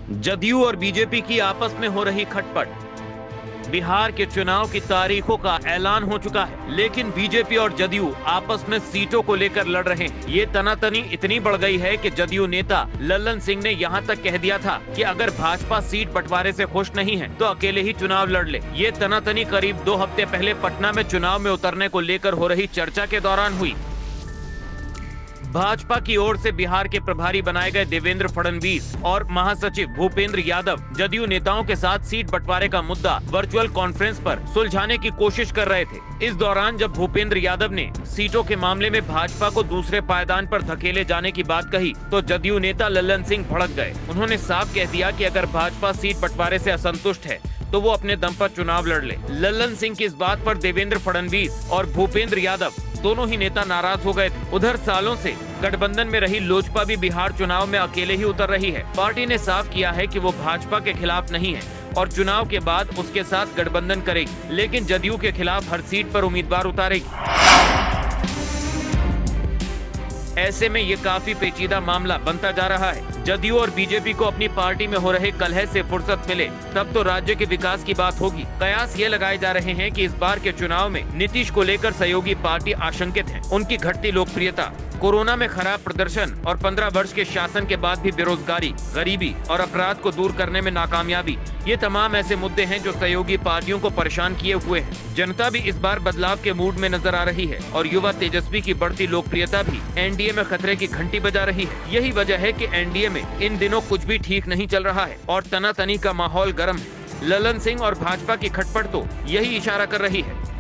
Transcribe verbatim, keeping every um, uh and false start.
जदयू और बीजेपी की आपस में हो रही खटपट। बिहार के चुनाव की तारीखों का ऐलान हो चुका है, लेकिन बीजेपी और जदयू आपस में सीटों को लेकर लड़ रहे हैं। ये तनातनी इतनी बढ़ गई है कि जदयू नेता लल्लन सिंह ने यहाँ तक कह दिया था कि अगर भाजपा सीट बंटवारे से खुश नहीं है तो अकेले ही चुनाव लड़ ले। ये तनातनी करीब दो हफ्ते पहले पटना में चुनाव में उतरने को लेकर हो रही चर्चा के दौरान हुई। भाजपा की ओर से बिहार के प्रभारी बनाए गए देवेंद्र फडणवीस और महासचिव भूपेंद्र यादव जदयू नेताओं के साथ सीट बंटवारे का मुद्दा वर्चुअल कॉन्फ्रेंस पर सुलझाने की कोशिश कर रहे थे। इस दौरान जब भूपेंद्र यादव ने सीटों के मामले में भाजपा को दूसरे पायदान पर धकेले जाने की बात कही तो जदयू नेता लल्लन सिंह भड़क गए। उन्होंने साफ कह दिया कि अगर भाजपा सीट बंटवारे से असंतुष्ट है तो वो अपने दम पर चुनाव लड़ ले। लल्लन सिंह की इस बात पर देवेंद्र फडणवीस और भूपेंद्र यादव दोनों ही नेता नाराज हो गए थे। उधर सालों से गठबंधन में रही लोजपा भी बिहार चुनाव में अकेले ही उतर रही है। पार्टी ने साफ किया है कि वो भाजपा के खिलाफ नहीं है और चुनाव के बाद उसके साथ गठबंधन करेगी, लेकिन जदयू के खिलाफ हर सीट पर उम्मीदवार उतारेगी। ऐसे में ये काफी पेचीदा मामला बनता जा रहा है। जदयू और बीजेपी को अपनी पार्टी में हो रहे कलह से फुर्सत मिले तब तो राज्य के विकास की बात होगी। कयास ये लगाए जा रहे हैं कि इस बार के चुनाव में नीतीश को लेकर सहयोगी पार्टी आशंकित है। उनकी घटती लोकप्रियता, कोरोना में खराब प्रदर्शन और पंद्रह वर्ष के शासन के बाद भी बेरोजगारी, गरीबी और अपराध को दूर करने में नाकामयाबी, ये तमाम ऐसे मुद्दे हैं जो सहयोगी पार्टियों को परेशान किए हुए हैं। जनता भी इस बार बदलाव के मूड में नजर आ रही है और युवा तेजस्वी की बढ़ती लोकप्रियता भी एनडीए में खतरे की घंटी बजा रही है। यही वजह है कि एनडीए में इन दिनों कुछ भी ठीक नहीं चल रहा है और तनातनी का माहौल गर्म है। लल्लन सिंह और भाजपा की खटपट तो यही इशारा कर रही है।